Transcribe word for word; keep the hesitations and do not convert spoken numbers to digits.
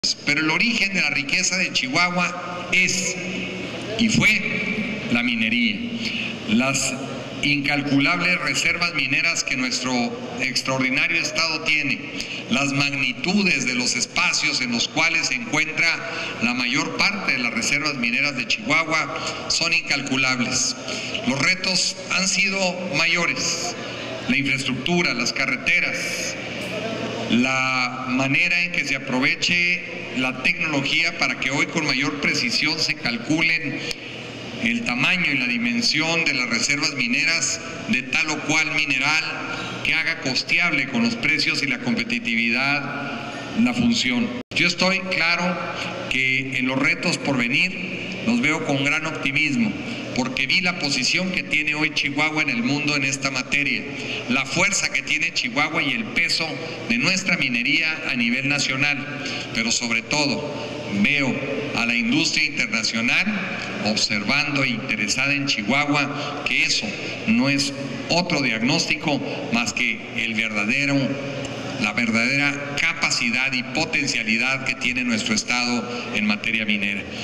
Pero el origen de la riqueza de Chihuahua es y fue la minería. Las incalculables reservas mineras que nuestro extraordinario estado tiene, las magnitudes de los espacios en los cuales se encuentra la mayor parte de las reservas mineras de Chihuahua son incalculables. Los retos han sido mayores, la infraestructura, las carreteras, la manera en que se aproveche la tecnología para que hoy con mayor precisión se calculen el tamaño y la dimensión de las reservas mineras de tal o cual mineral que haga costeable con los precios y la competitividad la función. Yo estoy claro que en los retos por venir los veo con gran optimismo, porque vi la posición que tiene hoy Chihuahua en el mundo en esta materia, la fuerza que tiene Chihuahua y el peso de nuestra minería a nivel nacional, pero sobre todo veo a la industria internacional observando e interesada en Chihuahua, que eso no es otro diagnóstico más que el verdadero, la verdadera capacidad y potencialidad que tiene nuestro estado en materia minera.